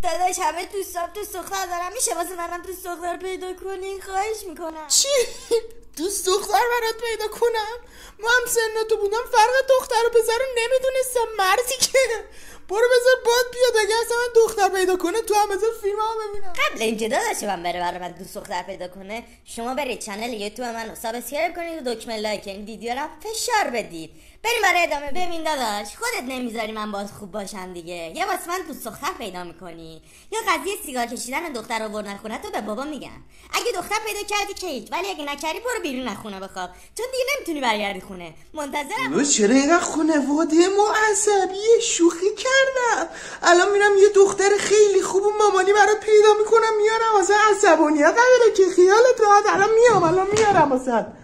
داداش همه دوست دختر دارم، میشه واسه منم دوست دختر پیدا کنی؟ خواهش میکنم. چی؟ دوست دختر برات پیدا کنم؟ ما هم سن تو بودم فرق دختر و پسر رو نمیدونستم، مرزی که برو بذار باد بیاد، اگه اصلا من دختر پیدا کنه تو هم بذار فیلم ها ببینم. قبل اینکه داداش من بره برای من دوست دختر پیدا کنه، شما برید چنل یوتیوب منو سابسکرایب کنید و دکمه لایک این ویدیو رو فشار بدید. بریم برای ادامه. ببین داداش خودت نمیذاری من باز خوب باشم دیگه، یا واسه من دوست دختر پیدا میکنی یا قضیه سیگار کشیدن دختر آوردن خونه تو به بابا میگم. اگه دختر پیدا کردی که هیچ، ولی اگه نکردی برو بیرون از خونه بخواب، چون دیگه نمیتونی برگردی خونه. منتظرم. چرا اینقدر خانواده ما عصبیه؟ شوخی کردم. الان میرم یه دختر خیلی خوب و مامانی برات پیدا میکنم میارم، واسه عصبانیت نداره که خیالت راحت. الان میارم واسه